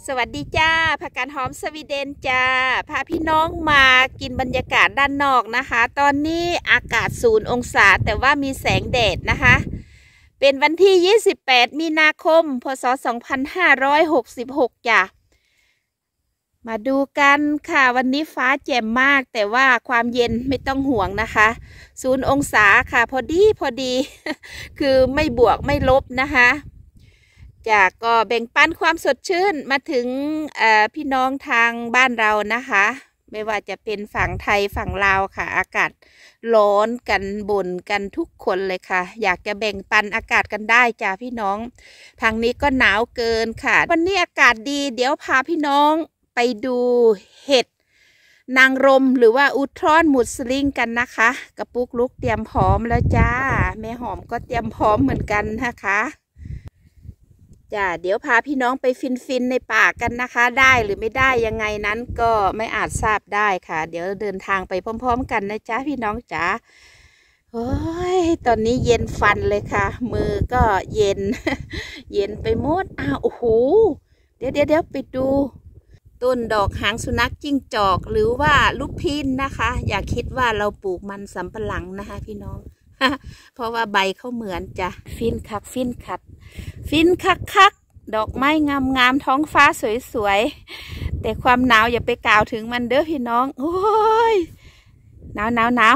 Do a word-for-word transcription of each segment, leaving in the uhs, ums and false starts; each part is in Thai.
วัสดีจ้าผักกาดหอมสวีเดนจ้าพาพี่น้องมากินบรรยากาศด้านนอกนะคะตอนนี้อากาศศูนย์องศาแต่ว่ามีแสงแดดนะคะเป็นวันที่ยี่สิบแปดมีนาคมพศสองพันห้าร้อยหกสิบหกจ้ามาดูกันค่ะวันนี้ฟ้าแจ่มมากแต่ว่าความเย็นไม่ต้องห่วงนะคะศูนย์องศาค่ะพอดีพอดีคือไม่บวกไม่ลบนะคะจากก็แบ่งปันความสดชื่นมาถึงพี่น้องทางบ้านเรานะคะไม่ว่าจะเป็นฝั่งไทยฝั่งลาวค่ะอากาศร้อนกันบ่นกันทุกคนเลยค่ะอยากจะแบ่งปันอากาศกันได้จ้าพี่น้องทางนี้ก็หนาวเกินค่ะวันนี้อากาศดีเดี๋ยวพาพี่น้องไปดูเห็ดนางรมหรือว่าอุทรอนมุสลิงกันนะคะกระปุกลุกเตรียมพร้อมแล้วจ้าแม่หอมก็เตรียมพร้อมเหมือนกันนะคะจ้าเดี๋ยวพาพี่น้องไปฟินฟินในป่ากันนะคะได้หรือไม่ได้ยังไงนั้นก็ไม่อาจทราบได้ค่ะเดี๋ยวเดินทางไปพร้อมๆกันนะจ้าพี่น้องจ้าโอ้ยตอนนี้เย็นฟันเลยค่ะมือก็เย็น เย็นไปหมดอ้าวโอ้โหเดี๋ยวเดี๋ยวเดี๋ยวไปดูต้นดอกหางสุนัขจิ้งจอกหรือว่าลูกพินนะคะอย่าคิดว่าเราปลูกมันสำปะหลังนะคะพี่น้อง เพราะว่าใบเขาเหมือนจ้ะฟินคักฟินคัดฟินคักคักดอกไม้งามงามท้องฟ้าสวยๆแต่ความหนาวอย่าไปกล่าวถึงมันเด้อพี่น้องโอ้ยหนาวหนาวหนาว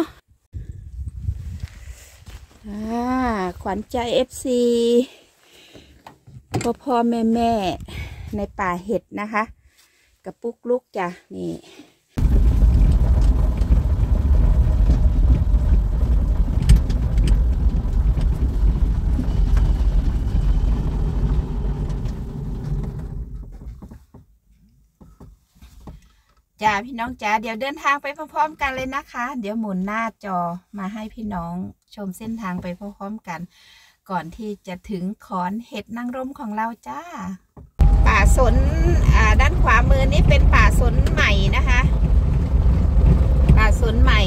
ขวัญใจเอฟซีพ่อพ่อแม่แม่ในป่าเห็ดนะคะกระปุกลุกจ้ะนี่จ้าพี่น้องจ้าเดี๋ยวเดินทางไปพร้อมๆกันเลยนะคะเดี๋ยวหมุนหน้าจอมาให้พี่น้องชมเส้นทางไปพร้อมๆกันก่อนที่จะถึงขอนเห็ดนางรมของเราจ้าป่าสนด้านขวามือนี้เป็นป่าสนใหม่นะคะป่าสนใหม่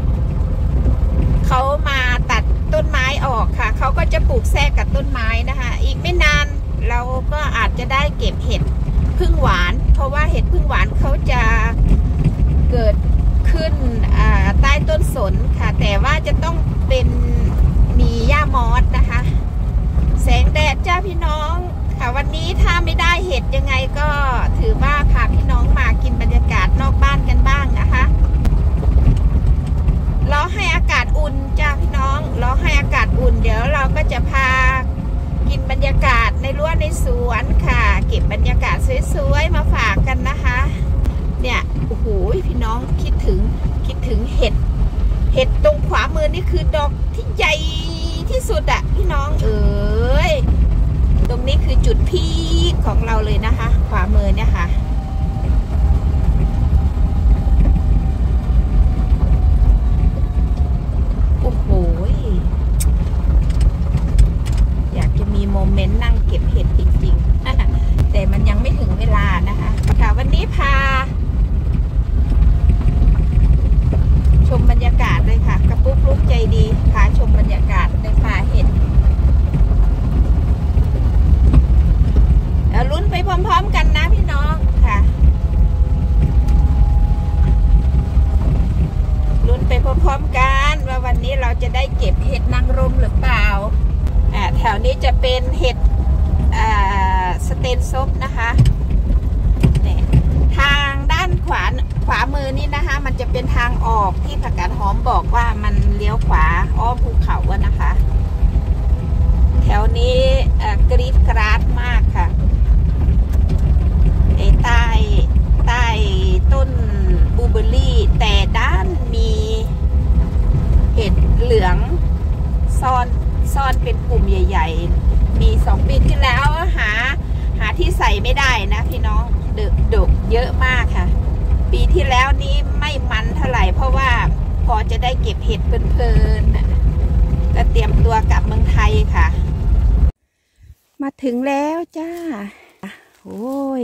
เขามาตัดต้นไม้ออกค่ะเขาก็จะปลูกแทรกกับต้นไม้นะคะอีกไม่นานเราก็อาจจะได้เก็บเห็ดพึ่งหวานเพราะว่าเห็ดพึ่งหวานเขาจะเกิดขึ้นใต้ต้นสนค่ะแต่ว่าจะต้องเป็นมีหญ้ามอสนะคะแสงแดดจ้าพี่น้องค่ะวันนี้ถ้าไม่ได้เห็ดยังไงก็ถือว่าพาพี่น้องมากินบรรยากาศนอกบ้านกันบ้างนะคะรอให้อากาศอุ่นจ้าพี่น้องรอให้อากาศอุ่นเดี๋ยวเราก็จะพากินบรรยากาศในรั้วในสวนค่ะเก็บบรรยากาศสวยๆมาฝากกันนะคะเนี่ยโอ้โหพี่น้องคิดถึงคิดถึงเห็ดเห็ดตรงขวามือนี่คือดอกที่ใหญ่ที่สุดอะพี่น้องเอ๋ยตรงนี้คือจุดพีคของเราเลยนะคะขวามือเนี่ยค่ะโอ้โหอยากจะมีโมเมนต์นั่งเก็บเห็ดจริงๆแต่มันยังไม่ถึงเวลานะคะค่ะวันนี้พาชมบรรยากาศเลยค่ะกระปุกลุกใจดีพาชมบรรยากาศในป่าเห็ดแล้วลุ้นไปพร้อมๆกันนะพี่น้องค่ะลุ้นไปพร้อมๆกันว่าวันนี้เราจะได้เก็บเห็ดนางรมหรือเปล่าอ่าแถวนี้จะเป็นเห็ดอ่าสเตนซบนะคะเนี่ยทางด้านขวาขวามือนี่นะคะมันจะเป็นทางออกที่ผักกาดหอมบอกว่ามันเลี้ยวขวาอ้อมภูเขาอะนะคะแถวนี้กรีดกราดมากค่ะไอ้ใต้ใต้ต้นบลูเบอร์รี่แต่ด้านมีเห็ดเหลืองซ่อนซ่อนเป็นกลุ่มใหญ่ๆมีสองปีที่แล้วหาหาที่ใส่ไม่ได้นะพี่น้องดกดกเยอะมากค่ะปีที่แล้วนี้ไม่มันเท่าไหร่เพราะว่าพอจะได้เก็บเห็ดเพลินๆก็เตรียมตัวกลับเมืองไทยค่ะมาถึงแล้วจ้าโอ้ย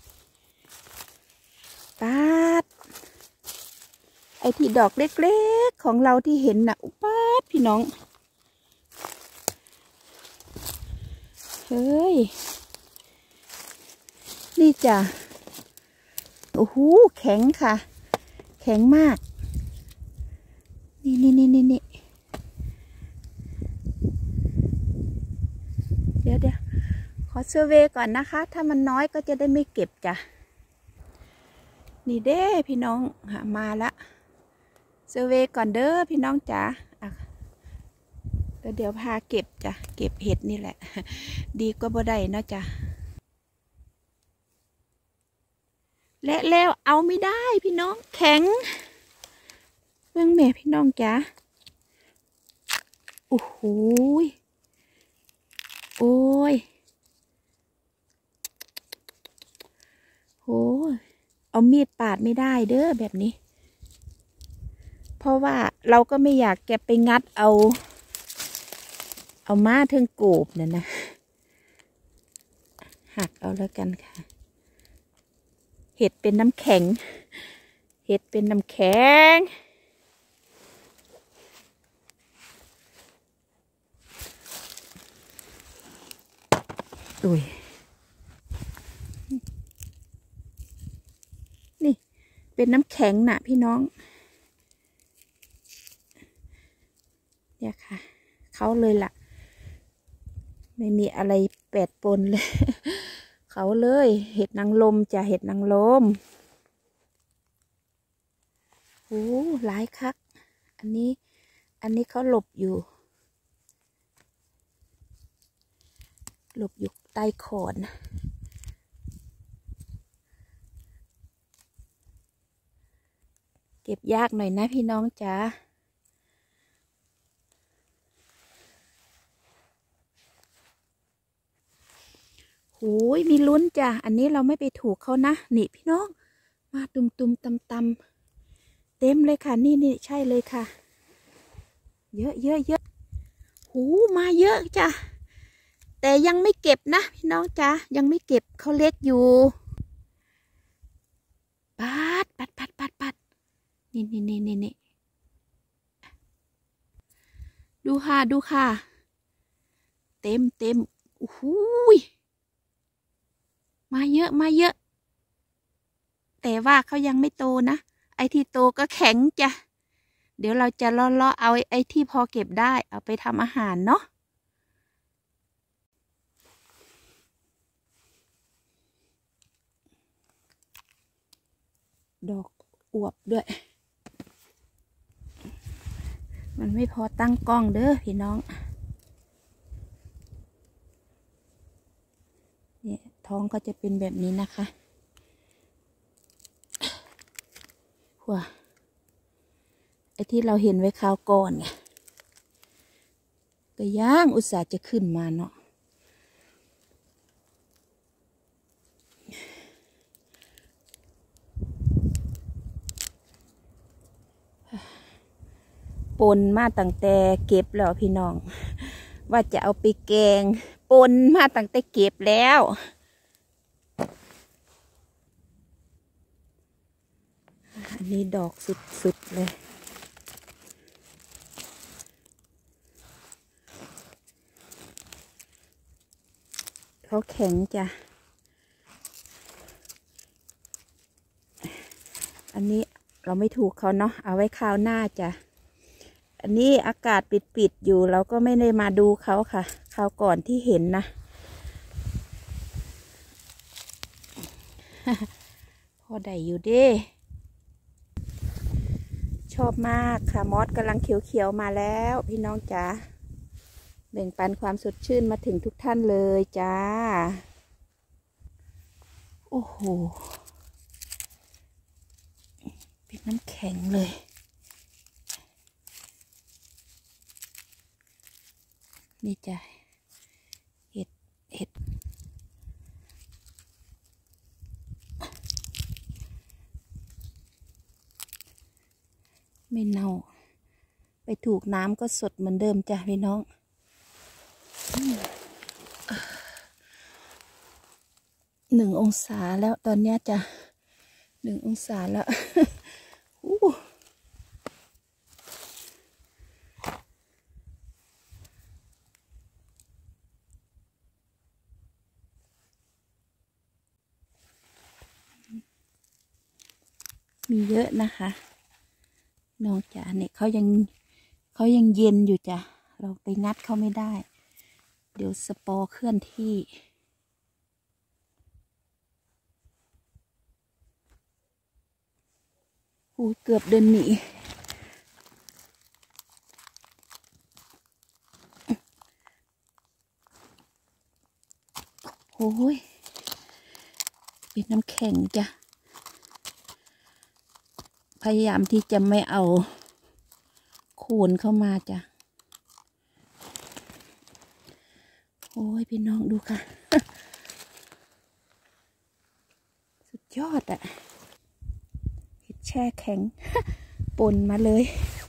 ปาดไอที่ดอกเล็กๆของเราที่เห็นน่ะอุปาดพี่น้องเฮ้ยนี่จ้ะโอ้โหแข็งค่ะแข็งมากนี่นี่นี่นี่นี่เดี๋ยวเดี๋ยวขอเซอร์เวย์ก่อนนะคะถ้ามันน้อยก็จะได้ไม่เก็บจ้ะนี่เด้พี่น้องมาละเซอร์เวย์ก่อนเด้อพี่น้องจ๋าแล้วเดี๋ยวพาเก็บจ้ะเก็บเห็ดนี่แหละดีก็บ่ได้นะจ้ะและแล้วเอาไม่ได้พี่น้องแข็งเมื่อแม่พี่น้องจ๋าโอ้โหโอ้ยโหเอามีดปาดไม่ได้เด้อแบบนี้เพราะว่าเราก็ไม่อยากแกไปงัดเอาเอามาเทิงโกบเนี่ยนะหักเอาแล้วกันค่ะเห็ดเป็นน้ำแข็งเห็ดเป็นน้ำแข็งอุ้ยนี่เป็นน้ำแข็งน่ะพี่น้องเนี่ยค่ะเขาเลยล่ะไม่มีอะไรแปดปนเลยเขาเลยเห็ดนางลมจะเห็ดนางลมโอ้หลายคักอันนี้อันนี้เขาหลบอยู่หลบอยู่ใต้ขอนเก็บยากหน่อยนะพี่น้องจ๋าโอ้ยมีลุ้นจ้ะอันนี้เราไม่ไปถูกเขานะนี่พี่น้องมาตุ่มตุ่มตำตำเต็มเลยค่ะนี่นี่ใช่เลยค่ะเยอะเยอะเยอะหูมาเยอะจ้ะแต่ยังไม่เก็บนะพี่น้องจ้ะยังไม่เก็บเขาเล็กอยู่ปัดปัดปัดปัดปัดนี่นี่นี่นี่นี่ดูค่ะดูค่ะเต็มเต็มโอ้โหมาเยอะมาเยอะแต่ว่าเขายังไม่โตนะไอ้ที่โตก็แข็งจ้ะเดี๋ยวเราจะเลาะๆเอาไอ้ที่พอเก็บได้เอาไปทำอาหารเนาะดอกอวบด้วยมันไม่พอตั้งกล้องเด้อพี่น้องเนี่ยท้องก็จะเป็นแบบนี้นะคะหัวไอ้ที่เราเห็นไว้คราวก่อนไงก็ย่างอุตส่าห์จะขึ้นมาเนาะปนมาตั้งแต่เก็บแล้วพี่น้องว่าจะเอาไปแกงปนมาตั้งแต่เก็บแล้วอันนี้ดอกสุดๆเลยเขาแข็งจ้ะอันนี้เราไม่ถูกเขาเนาะเอาไว้คราวหน้าจ้ะอันนี้อากาศปิดๆอยู่เราก็ไม่ได้มาดูเขาค่ะคราวก่อนที่เห็นนะพอได้อยู่เด้ชอบมากค่ะมอสกำลังเขียวๆมาแล้วพี่น้องจ๋าแบ่งปันความสดชื่นมาถึงทุกท่านเลยจ้าโอ้โหเป็นน้ำแข็งเลยนี่จ้ะเห็ดเห็ดไม่เน่าไปถูกน้ำก็สดเหมือนเดิมจ้ะพี่น้องหนึ่งองศาแล้วตอนนี้จ้ะหนึ่งองศาแล้วอู้มีเยอะนะคะน้องจ๋าเนี่ยเขายังเขายังเย็นอยู่จ้ะเราไปงัดเขาไม่ได้เดี๋ยวสปอร์เคลื่อนที่โอ้เกือบเดินหนีโอ้ยเป็นน้ำแข็งจ้ะพยายามที่จะไม่เอาโคนเข้ามาจ้ะโอ้ยพี่น้องดูค่ะ สุดยอดอะเห็ดแช่แข็ง ปนมาเลย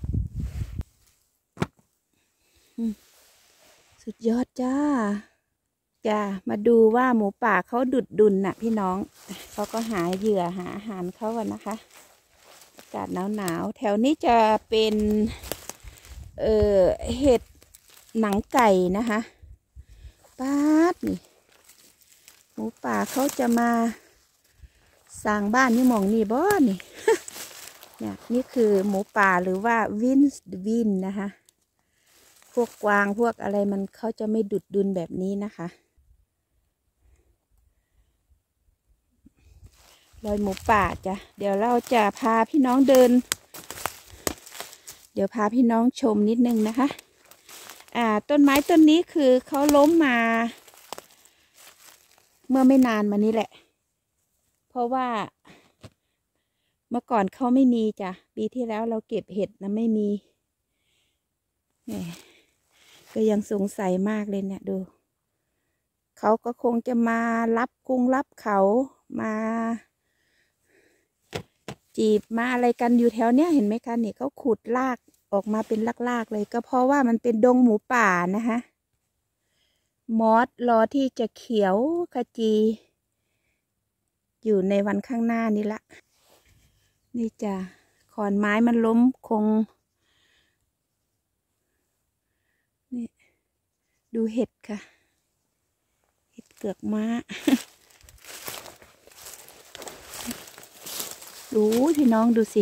สุดยอดจ้าจ้ามาดูว่าหมูป่าเขาดุดดุนน่ะพี่น้องเขาก็หาเหยื่อหาอาหารเขากันนะคะอากาศหนาวหนาวแถวนี้จะเป็นเอ่อเห็ดหนังไก่นะคะป๊าดนี่หมูป่าเขาจะมาสร้างบ้านนี่มองนี่บ่นี่ เนี่ยนี่คือหมูป่าหรือว่าวินส์วินนะคะพวกกวางพวกอะไรมันเขาจะไม่ดุดดุนแบบนี้นะคะรอยหมูป่าจ้ะเดี๋ยวเราจะพาพี่น้องเดินเดี๋ยวพาพี่น้องชมนิดนึงนะคะอ่าต้นไม้ต้นนี้คือเขาล้มมาเมื่อไม่นานมานี้แหละเพราะว่าเมื่อก่อนเขาไม่มีจ้ะปีที่แล้วเราเก็บเห็ดนะไม่มีเนี่ยก็ยังสงสัยมากเลยเนี่ยดูเขาก็คงจะมารับกุ้งรับเขามาจีบมาอะไรกันอยู่แถวเนี้ยเห็นไหมคะเนี่ยเขาขุดรากออกมาเป็นลากๆเลยก็เพราะว่ามันเป็นดงหมูป่านะคะมอสรอที่จะเขียวขจีอยู่ในวันข้างหน้านี้ละนี่จ้ะขอนไม้มันล้มคงนี่ดูเห็ดค่ะเห็ดเกือกม้า ดูพี่น้องดูสิ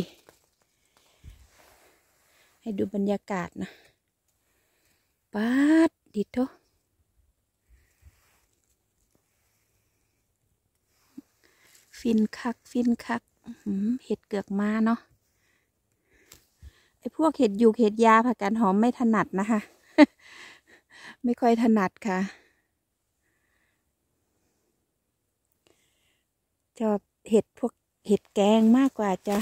ให้ดูบรรยากาศนะป๊าดดิโตฟินคักฟินคักเห็ดเกือกม้าเนาะไอพวกเห็ดยูเห็ดยาผักกาดหอมไม่ถนัดนะคะ ไม่ค่อยถนัดค่ะชอบเห็ดพวกเห็ดแกงมากกว่าจ้ะ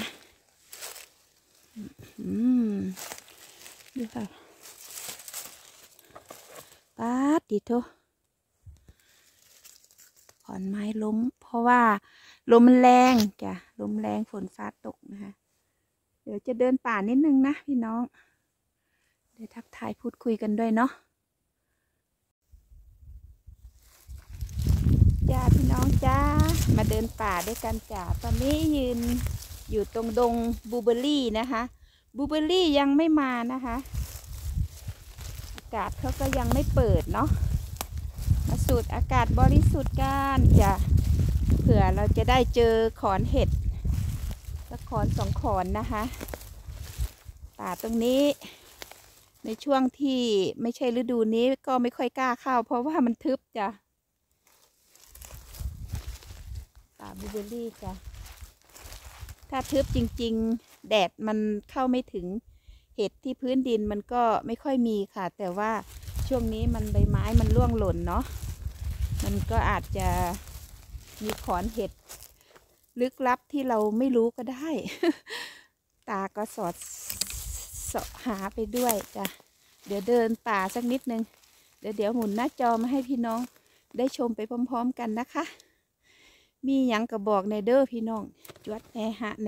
อืมดูค่ะป๊าดดิโตขอนไม้ล้มเพราะว่าลมมันแรงจ้ะลมแรงฝนฟ้าตกนะคะเดี๋ยวจะเดินป่านิดนึงนะพี่น้องเดี๋ยวทักทายพูดคุยกันด้วยเนาะจ้าพี่น้องจ้ามาเดินป่าด้วยกันจ้าตอนนี้ยืนอยู่ตรงดงบูเบอรี่นะคะบูเบอรี่ยังไม่มานะคะอากาศเขาก็ยังไม่เปิดเนาะมาสูดอากาศบริสุทธิ์กันจ้ะเผื่อเราจะได้เจอขอนเห็ดสักขอนสองขอนนะคะป่าตรงนี้ในช่วงที่ไม่ใช่ฤดูนี้ก็ไม่ค่อยกล้าเข้าเพราะว่ามันทึบจ้ะป่าบลูเบอร์รี่จ้ะถ้าทึบจริงๆแดดมันเข้าไม่ถึงเห็ดที่พื้นดินมันก็ไม่ค่อยมีค่ะแต่ว่าช่วงนี้มันใบไม้มันร่วงหล่นเนาะมันก็อาจจะมีขอนเห็ดลึกลับที่เราไม่รู้ก็ได้ ตาก็สอดสอหาไปด้วยจ้ะเดี๋ยวเดินป่าสักนิดนึงเดี๋ยวเดี๋ยวหมุนหน้าจอมาให้พี่น้องได้ชมไปพร้อมๆกันนะคะมีหยังกระบอกในเด้อพี่น้องจวดแน่ฮะแน่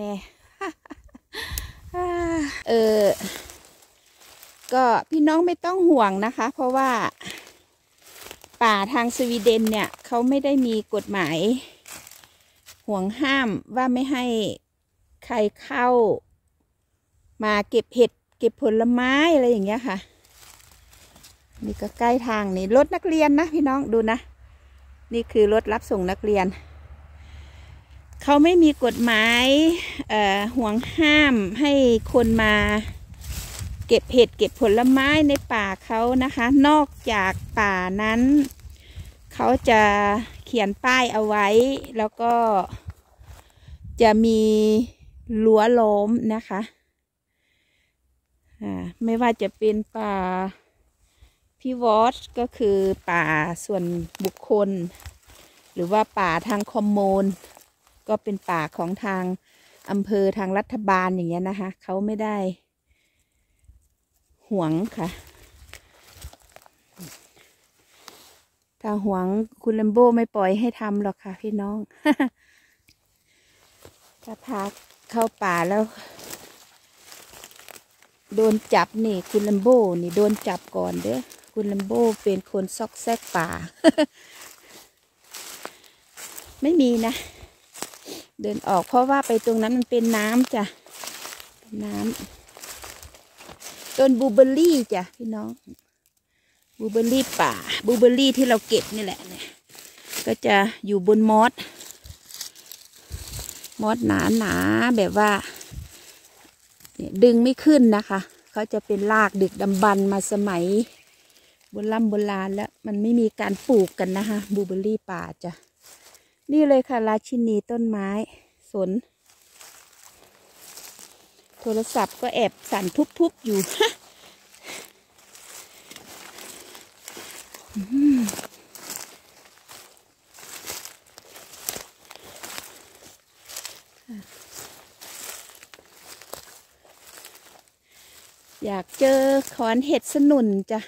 เออก็พี่น้องไม่ต้องห่วงนะคะเพราะว่าป่าทางสวีเดนเนี่ยเขาไม่ได้มีกฎหมายห่วงห้ามว่าไม่ให้ใครเข้ามาเก็บเห็ดเก็บผลไม้อะไรอย่างเงี้ยค่ะนี่ก็ใกล้ทางนี่รถนักเรียนนะพี่น้องดูนะนี่คือรถรับส่งนักเรียนเขาไม่มีกฎหมายห่วงห้ามให้คนมาเก็บเห็ดเก็บผลไม้ในป่าเขานะคะนอกจากป่านั้นเขาจะเขียนป้ายเอาไว้แล้วก็จะมีรั้วล้อมนะคะอ่าไม่ว่าจะเป็นป่าพิวอสก็คือป่าส่วนบุคคลหรือว่าป่าทางคอมมูนก็เป็นป่าของทางอำเภอทางรัฐบาลอย่างเงี้ยนะคะเขาไม่ได้หวงค่ะถ้าหวงคุณลัมโบไม่ปล่อยให้ทำหรอกค่ะพี่น้อง ถ้าพาเข้าป่าแล้วโดนจับนี่คุณลัมโบนี่โดนจับก่อนเด้อคุณลัมโบเป็นคนซอกแซกป่า ไม่มีนะเดินออกเพราะว่าไปตรงนั้นมันเป็นน้ำจ้ะน้ำต้นบลูเบอร์รี่จ้ะพี่น้องบลูเบอร์รี่ป่าบลูเบอร์รี่ที่เราเก็บนี่แหละเนี่ยก็จะอยู่บนมอสมอสหนาหนาแบบว่าเนี่ยดึงไม่ขึ้นนะคะเขาจะเป็นรากดึกดำบรรพ์มาสมัยโบราณโบราณแล้วมันไม่มีการปลูกกันนะคะบลูเบอร์รี่ป่าจ้ะนี่เลยค่ะราชินีต้นไม้สนโทรศัพท์ก็แอบสั่นทุบๆอยู่ อยากเจอขอนเห็ดสนุนจ้ะ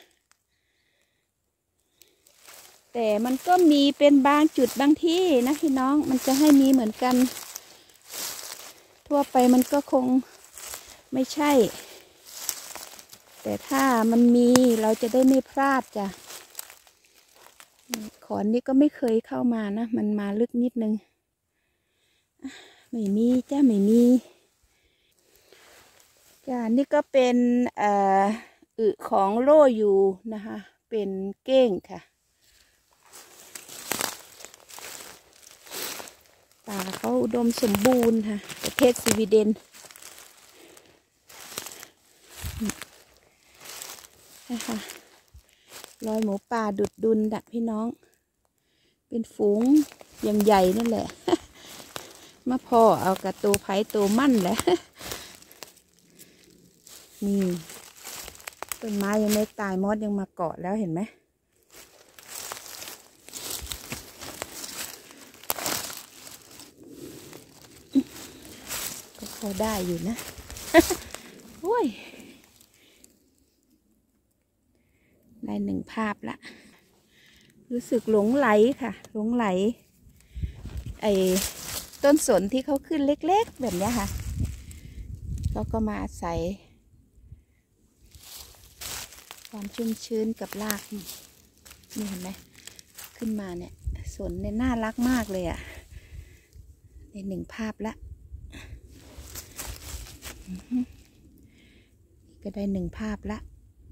แต่มันก็มีเป็นบางจุดบางที่นะพี่น้องมันจะให้มีเหมือนกันทั่วไปมันก็คงไม่ใช่แต่ถ้ามันมีเราจะได้ไม่พลาดจ้ะขอนนี้ก็ไม่เคยเข้ามานะมันมาลึกนิดนึงไม่มีจ้ะไม่มีจ้ะนี่ก็เป็นเอ่ออึของโลยูนะคะเป็นเก้งค่ะป่าเขาอุดมสมบูรณ์ค่ะประเทศสวีเดนนะคะรอยหมูป่าดุดดุลดักพี่น้องเป็นฝูงอย่างใหญ่นั่นแหละมาพ่อเอากระตูไผ่ตัวมั่นแหละนี่ต้นไม้ยังไม่ตายมอสยังมาเกาะแล้วเห็นไหมก็พอได้อยู่นะ โอ้ยได้หนึ่งภาพละรู้สึกหลงไหลค่ะหลงไหลไอ้ต้นสนที่เขาขึ้นเล็กๆแบบนี้ค่ะเขาก็มาอาศัยความชุ่มชื้นกับรากนี่เห็นไหมขึ้นมาเนี่ยสนเนี่ยน่ารักมากเลยอ่ะในหนึ่งภาพละก็ได้หนึ่งภาพละ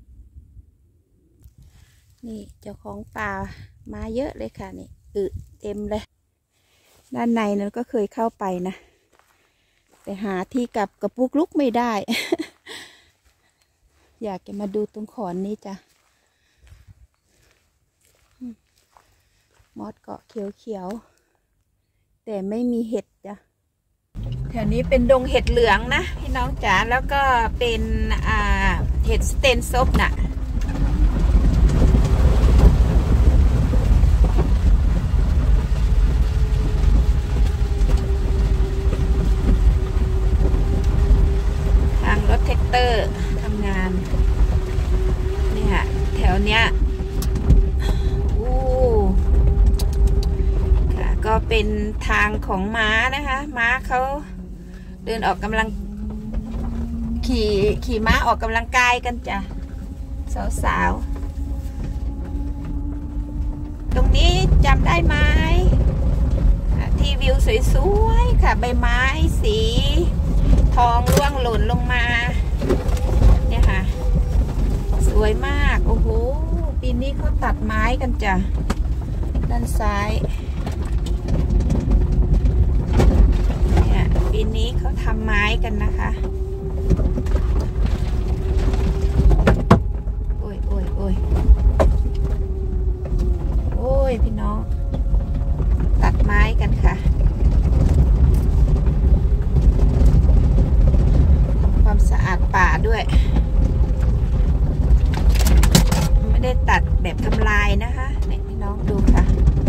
นี่เจ้าของป่ามาเยอะเลยค่ะนี่อึเต็มเลยด้านในนั้นก็เคยเข้าไปนะแต่หาที่กลับกระปุกลุกไม่ได้ อยากจะมาดูตรงขอนนี้จ้ะมอสเกาะเขียวๆแต่ไม่มีเห็ดจ้ะแถวนี้เป็นดงเห็ดเหลืองนะพี่น้องจ๋าแล้วก็เป็นอ่าเห็ดสเตนซบน่ะทางรถแท็กเตอร์ทำงานเนี่ยแถวเนี้ยก็เป็นทางของม้านะคะม้าเขาเดินออกกำลังขี่ขี่ม้าออกกำลังกายกันจ้ะสาวๆตรงนี้จำได้ไหมที่วิวสวยๆค่ะใบไม้สีทองร่วงหล่นลงมาเนี่ยค่ะสวยมากโอ้โหปีนี้เขาตัดไม้กันจ้ะด้านซ้ายนี้เขาทำไม้กันนะคะโอ้ยโอ้ยโอ้ยโอ้ยพี่น้องตัดไม้กันค่ะทำความสะอาดป่าด้วยไม่ได้ตัดแบบทำลายนะคะเนี่ยพี่น้องดูค่ะ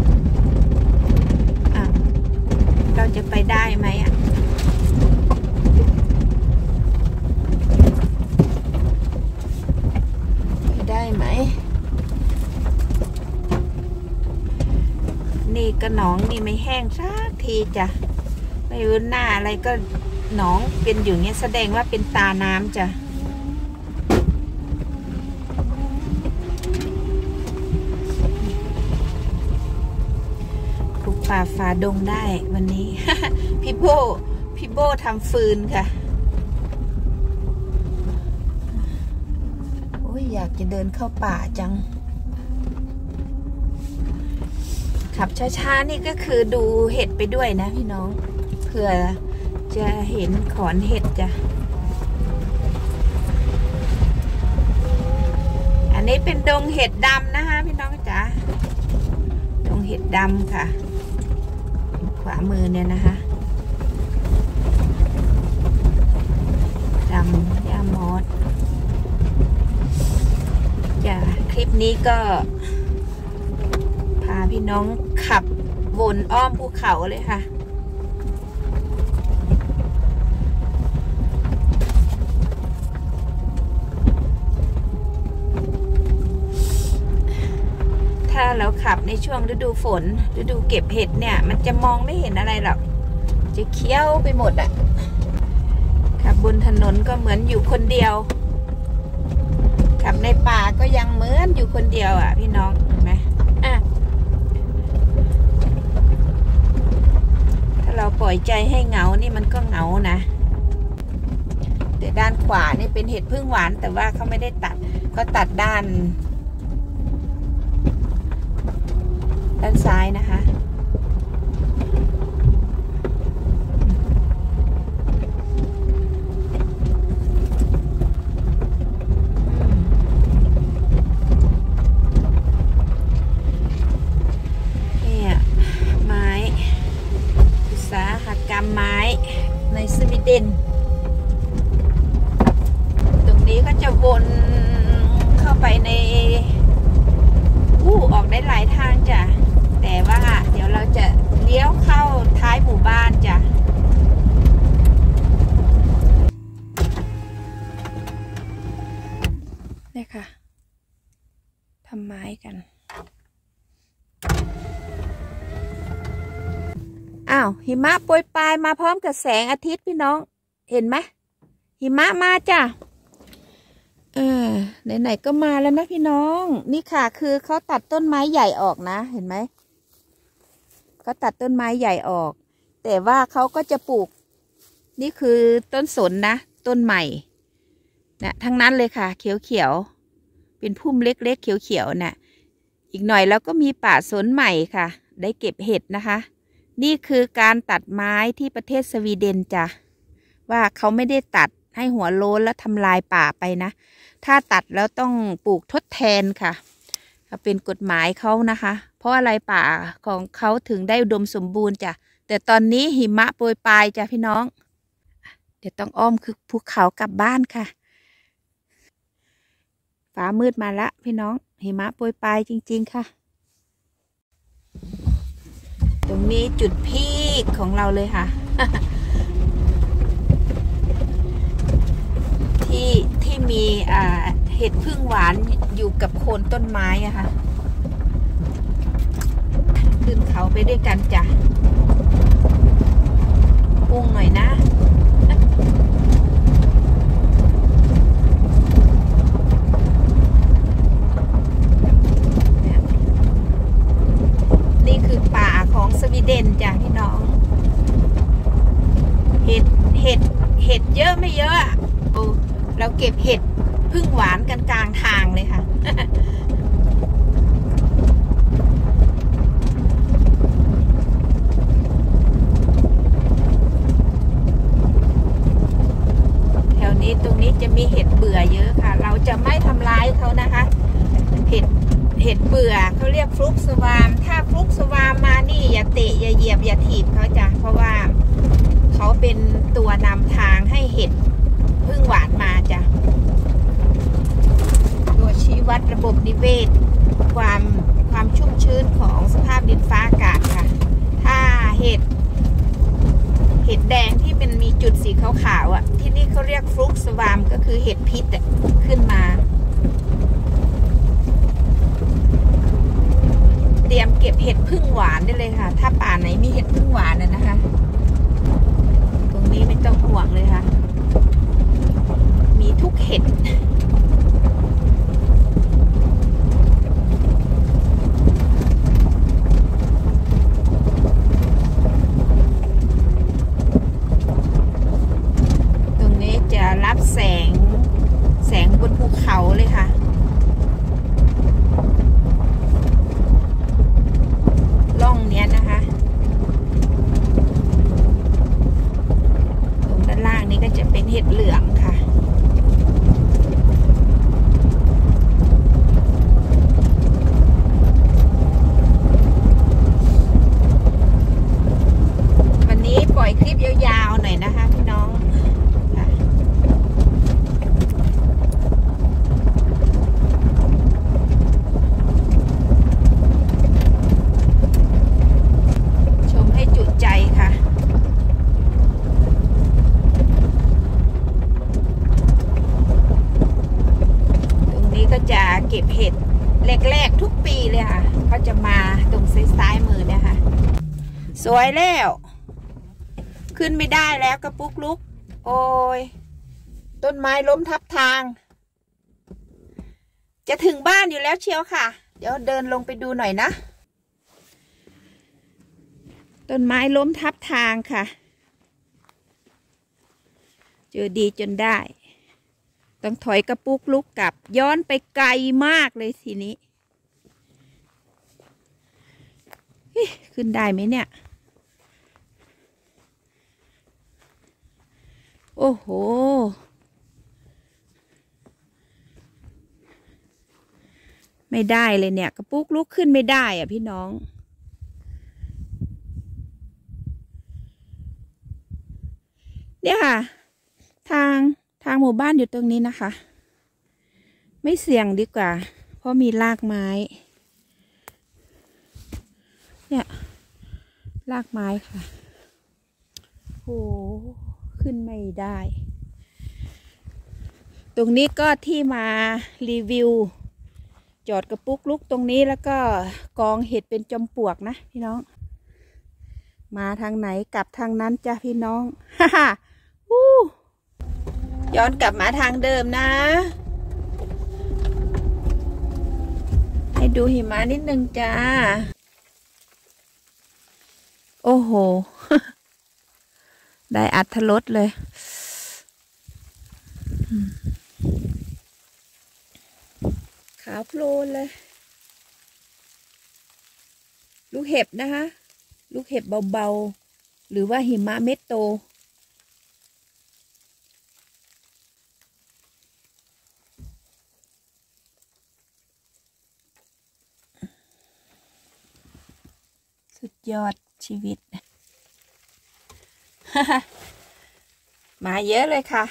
อ่ะเราจะไปได้ไหมอ่ะไปได้ไหมนี่ก็หนองนี่ไม่แห้งสักทีจ้ะไม่รู้หน้าอะไรก็หนองเป็นอยู่เงี้ยแสดงว่าเป็นตาน้ำจ้ะปลูกป่าฝ่าดงได้วันนี้ พี่โบพี่โบทำฟืนค่ะโอ้ยอยากจะเดินเข้าป่าจังขับช้าๆนี่ก็คือดูเห็ดไปด้วยนะพี่น้องเผื่อจะเห็นขอนเห็ดจ้ะอันนี้เป็นดงเห็ดดำนะคะพี่น้องจ๋าดงเห็ดดำค่ะขวามือเนี่ยนะคะดำยามอสจ้ะคลิปนี้ก็พาพี่น้องขับวนอ้อมภูเขาเลยค่ะถ้าเราขับในช่วงฤดูฝนฤดูเก็บเห็ดเนี่ยมันจะมองไม่เห็นอะไรหรอกจะเคี้ยวไปหมดอ่ะขับบนถนนก็เหมือนอยู่คนเดียวขับในป่าก็ยังเหมือนอยู่คนเดียวอ่ะพี่น้องเห็นไหมอ่ะถ้าเราปล่อยใจให้เหงานี่มันก็เหงานะแต่ด้านขวานี่เป็นเห็ดพึ่งหวานแต่ว่าเขาไม่ได้ตัดเขาตัดด้านด้านซ้ายนะคะเนี่ยไม้อุตสาหกรรมไม้ในสวีเดนตรงนี้ก็จะวนเข้าไปในอู้ออกได้หลายทางจ้ะแต่ว่าเดี๋ยวเราจะเลี้ยวเข้าท้ายหมู่บ้านจ้ะนี่ค่ะทำไม้กันอ้าวหิมะโปรยปลายมาพร้อมกับแสงอาทิตย์พี่น้องเห็นไหมหิมะมาจ้ะเออไหนๆก็มาแล้วนะพี่น้องนี่ค่ะคือเขาตัดต้นไม้ใหญ่ออกนะเห็นไหมเขาตัดต้นไม้ใหญ่ออกแต่ว่าเขาก็จะปลูกนี่คือต้นสนนะต้นใหม่นะทั้งนั้นเลยค่ะเขียวๆเป็นพุ่มเล็กๆเขียวๆนะอีกหน่อยแล้วก็มีป่าสนใหม่ค่ะได้เก็บเห็ดนะคะนี่คือการตัดไม้ที่ประเทศสวีเดนจ้ะว่าเขาไม่ได้ตัดให้หัวโล้นแล้วทำลายป่าไปนะถ้าตัดแล้วต้องปลูกทดแทนค่ะเป็นกฎหมายเขานะคะเพราะอะไรป่าของเขาถึงได้อุดมสมบูรณ์จ้ะแต่ตอนนี้หิมะโปรยปลายจ้ะพี่น้องเดี๋ยวต้องอ้อมคือภูเขากลับบ้านค่ะฟ้ามืดมาละพี่น้องหิมะโปรยปลายจริงๆค่ะตรงนี้จุดพีคของเราเลยค่ะ ที่ที่มีอ่าเห็ดพึ่งหวานอยู่กับโคนต้นไม้อะค่ะขึ้นเขาไปด้วยกันจ้ะพุ่งหน่อยนะนี่คือป่าของสวีเดนจ้ะพี่น้องเห็ดเห็ดเห็ดเยอะไม่เยอะโอ้เราเก็บเห็ดพึ่งหวานกันกลางทางเลยค่ะ นนี้ตรงนี้จะมีเห็ดเบื่อเยอะค่ะเราจะไม่ทำร้ายเขานะคะเห็ดเห็ดเบื่อเขาเรียกฟลุกสวามถ้าฟลุกสวามมานี่อย่าเตะอย่าเหยียบอย่าถีบเขาจ้ะเพราะว่าเขาเป็นตัวนำทางให้เห็ดพึ่งหวานมาจ้ะตัวชี้วัดระบบนิเวศความความชุ่มชื้นของสภาพดินฟ้าอากาศค่ะถ้าเห็ดเห็ดแดงที่เป็นมีจุดสีขาวๆอ่ะที่นี่เขาเรียกฟลุกสวามก็คือเห็ดพิษอ่ะขึ้นมาเตรียมเก็บเห็ดพึ่งหวานได้เลยค่ะถ้าป่าไหนมีเห็ดพึ่งหวานน่ะนะคะตรงนี้ไม่ต้องห่วงเลยค่ะมีทุกเห็ดตรงนี้จะรับแสงแสงบนภูเขาเลยค่ะล่องเนี้ยนะคะตรงด้านล่างนี้ก็จะเป็นเห็ดเหลืองค่ะวันนี้ปล่อยคลิปยาวๆหน่อยนะคะพี่น้องจะเก็บเห็ดแรกๆทุกปีเลยค่ะเขาจะมาตรงซ้ายมือเนี่ยค่ะสวยแล้วขึ้นไม่ได้แล้วกระปุกลุกโอ้ยต้นไม้ล้มทับทางจะถึงบ้านอยู่แล้วเชียวค่ะเดี๋ยวเดินลงไปดูหน่อยนะต้นไม้ล้มทับทางค่ะเจอดีจนได้ต้องถอยกระปุกลุกกลับย้อนไปไกลมากเลยทีนี้ขึ้นได้ไหมเนี่ยโอ้โหไม่ได้เลยเนี่ยกระปุกลุกขึ้นไม่ได้อ่ะพี่น้องเนี่ยค่ะทางทางหมู่บ้านอยู่ตรงนี้นะคะไม่เสี่ยงดีกว่าเพราะมีรากไม้เนี่ยรากไม้ค่ะโหขึ้นไม่ได้ตรงนี้ก็ที่มารีวิวจอดกระปุกลุกตรงนี้แล้วก็กองเห็ดเป็นจอมปลวกนะพี่น้องมาทางไหนกลับทางนั้นจ้ะพี่น้องฮ่าฮ่าวู้ย้อนกลับมาทางเดิมนะให้ดูหิมะนิดนึงจ้าโอ้โห ได้อรรถรสเลยขาวโพลนเลยลูกเห็บนะคะลูกเห็บเบาๆหรือว่าหิมะเม็ดโตสุดยอดชีวิต มาเยอะเลยค่ะ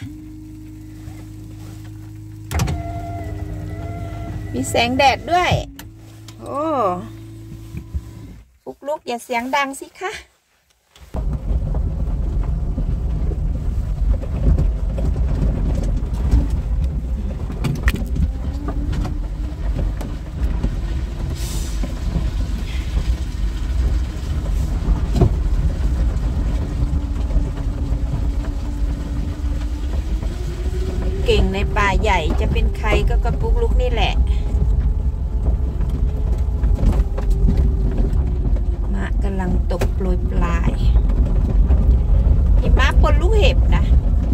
มีแสงแดดด้วยโอ้ฟุกลุกอย่าเสียงดังสิคะเก่งในป่าใหญ่จะเป็นใครก็กระปุกลุกนี่แหละมะกำลังตกโปรยปลายหิมะปนลูกเห็บนะ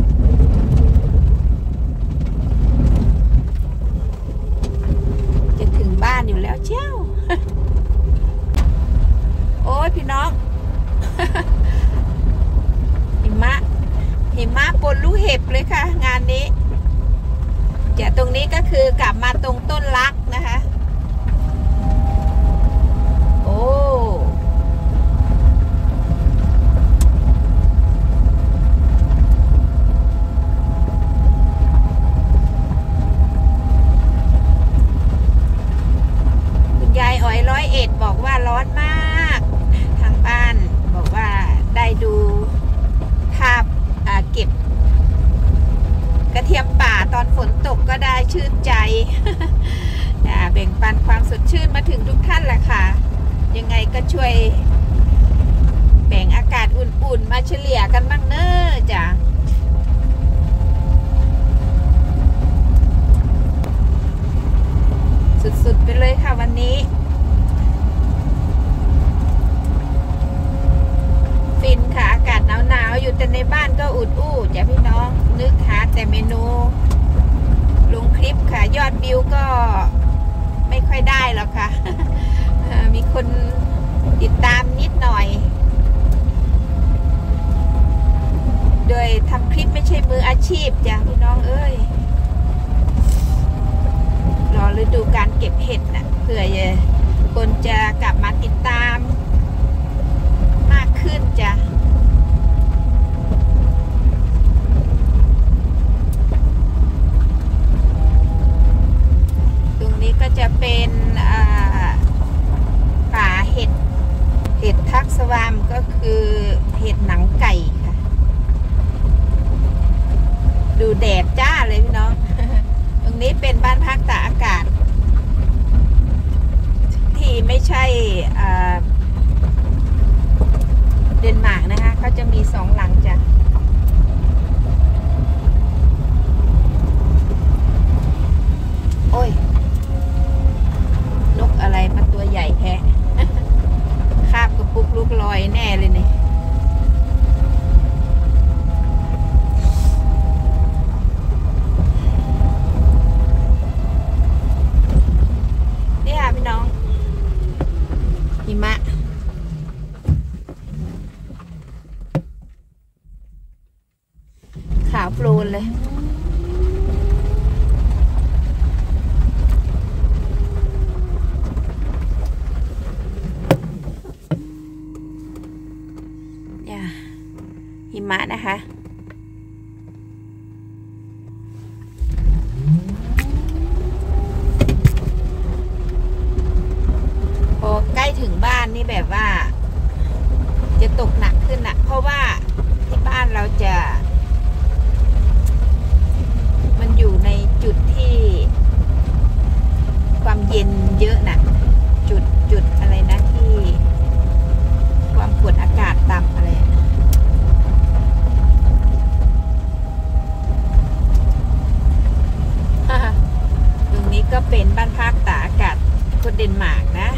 จะถึงบ้านอยู่แล้วเจ้า โอ้ยพี่น้อง หิมะหิมะปนลูกเห็บเลยค่ะงานนี้ตรงนี้ก็คือกลับมาตรงต้นลักนะคะโอ้คุณยายอ๋อยร้อยเอ็ดบอกว่าร้อนมากทางบ้านบอกว่าได้ดูภาพเก็บกระเทียมป่าตอนฝนตกก็ได้ชื่นใจแบ่งปันความสดชื่นมาถึงทุกท่านแหละค่ะยังไงก็ช่วยแบ่งอากาศอุ่นๆมาเฉลี่ยกันบ้างเนอะจ้ะสุดๆไปเลยค่ะวันนี้ฟินค่ะอากาศหนาวๆอยู่แต่ในบ้านก็อุดอู้จ้ะพี่น้องนึกหาแต่เมนูลงคลิปค่ะยอดวิวก็ไม่ค่อยได้หรอกค่ะ มีคนติดตามนิดหน่อยโดยทำคลิปไม่ใช่มืออาชีพจ้ะพี่น้องเอ้ยรอฤดูการเก็บเห็ดนะเผื่อคนจะกลับมาติดตามมากขึ้นจ้ะตรงนี้ก็จะเป็นป่าเห็ดเห็ดทักษวามก็คือเห็ดหนังไก่ค่ะดูแดดจ้าเลยพี่น้อง ตรงนี้เป็นบ้านพักตากอากาศที่ไม่ใช่เดนมาร์กนะคะเขาจะมีสองหลังจ้ะโอ้ยนกอะไรมาตัวใหญ่แท้คาบกระปุกลูกลอยแน่เลยนี่นี่ค่ะพี่น้องหิมะขาวโพลนเลยหิมะนะคะพอใกล้ถึงบ้านนี่แบบว่าจะตกหนักขึ้นนะเพราะว่าที่บ้านเราจะมันอยู่ในจุดที่ความเย็นเยอะนะจุดจุดอะไรนะที่ความกดอากาศต่ำอะไรตรงนี้ก็เป็นบ้านพักตากอากาศคนเดนมาร์กนะ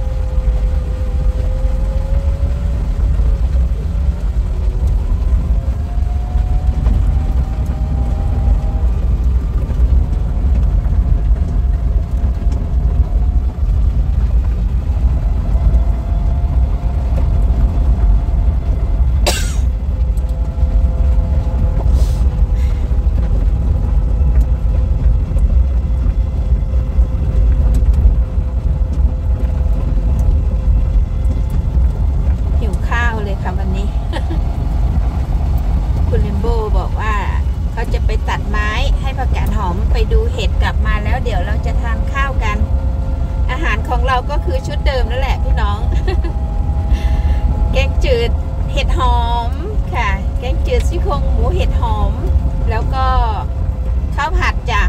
คุณลิมโบบอกว่าเขาจะไปตัดไม้ให้ผักกาดหอมไปดูเห็ดกลับมาแล้วเดี๋ยวเราจะทานข้าวกันอาหารของเราก็คือชุดเดิมนั่นแหละพี่น้อง แกงจืดเห็ดหอมค่ะแกงจืดซี่โครงหมูเห็ดหอมแล้วก็ข้าวผัดจ้ะ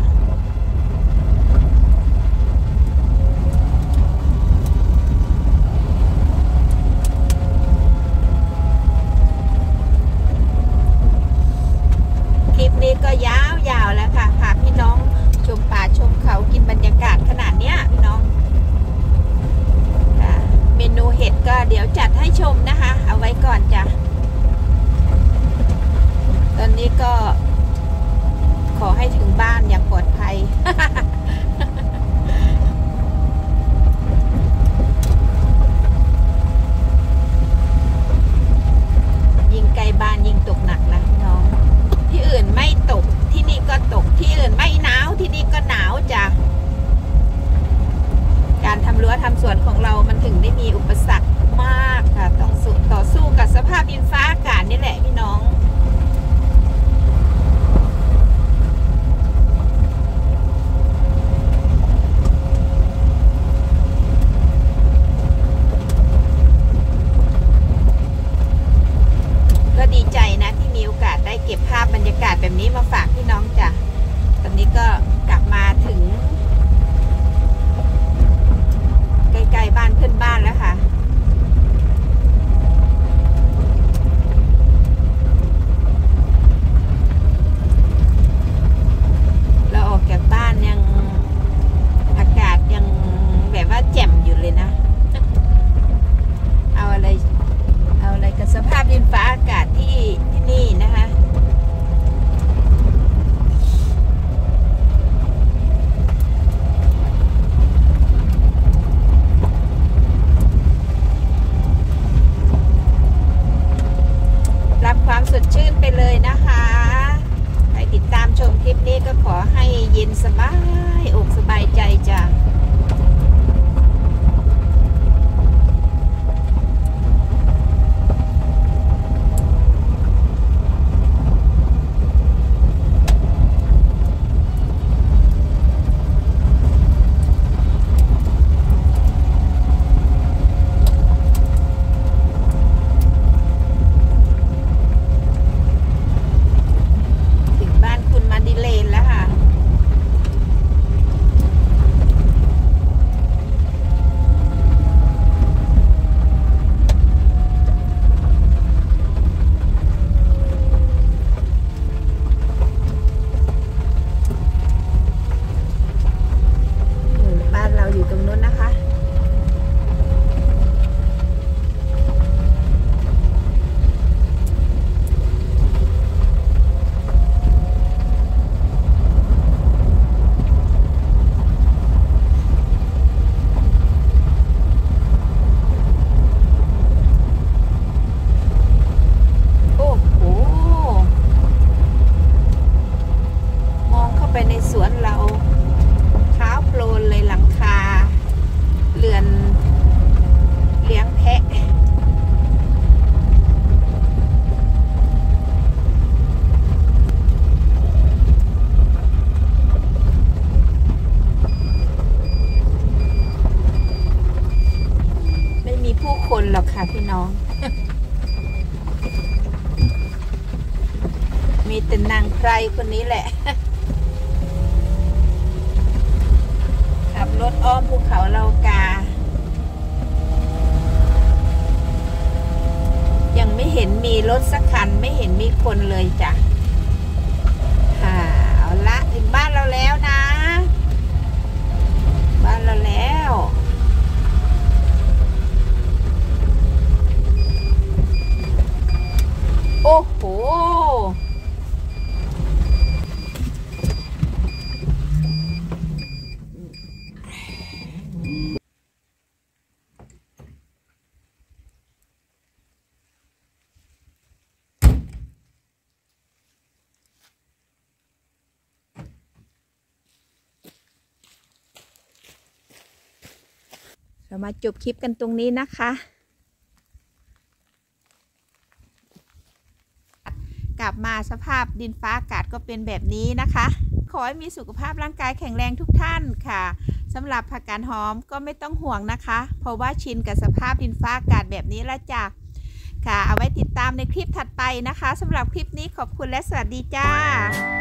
คลิปนี้ก็ยาวๆแล้วค่ะพาพี่น้องชมป่าชมเขากินบรรยากาศขนาดเนี้ยพี่น้องเมนูเห็ดก็เดี๋ยวจัดให้ชมนะคะเอาไว้ก่อนจ้ะตอนนี้ก็ขอให้ถึงบ้านอย่างปลอดภัย ยิ่งไกลบ้านยิ่งตกหนักนะพี่น้องที่อื่นไม่ตกที่นี่ก็ตกที่อื่นไม่หนาวที่นี่ก็มีอุปสรรคมากค่ะต้องต่อสู้กับสภาพดินฟ้าอากาศนี่แหละพี่น้องก็ดีใจนะที่มีโอกาสได้เก็บภาพบรรยากาศแบบนี้มาฝากพี่น้องจ้ะตอนนี้ก็กลับมาถึงใกล้ๆบ้านเพื่อนบ้านแล้วค่ะเราออกจากบ้านยังอากาศยังแบบว่าแจ่มอยู่เลยนะเอาอะไรเอาอะไรกับสภาพดินฟ้าอากาศที่ที่นี่นะคะรับความสดชื่นไปเลยนะคะใครติดตามชมคลิปนี้ก็ขอให้เย็นสบายอกสบายใจจ้ะคนหรอกค่ะพี่น้อง มีแต่นางไพรคนนี้แหละ ขับรถอ้อมภูเขาเลากายังไม่เห็นมีรถสักคันไม่เห็นมีคนเลยจ้ะเอาละถึงบ้านเราแล้วนะบ้านเราแล้วโอ้โหเรามาจบคลิปกันตรงนี้นะคะกลับมาสภาพดินฟ้าอากาศก็เป็นแบบนี้นะคะขอให้มีสุขภาพร่างกายแข็งแรงทุกท่านค่ะสำหรับผักกาดหอมก็ไม่ต้องห่วงนะคะเพราะว่าชินกับสภาพดินฟ้าอากาศแบบนี้แล้วจ้ะค่ะเอาไว้ติดตามในคลิปถัดไปนะคะสำหรับคลิปนี้ขอบคุณและสวัสดีจ้า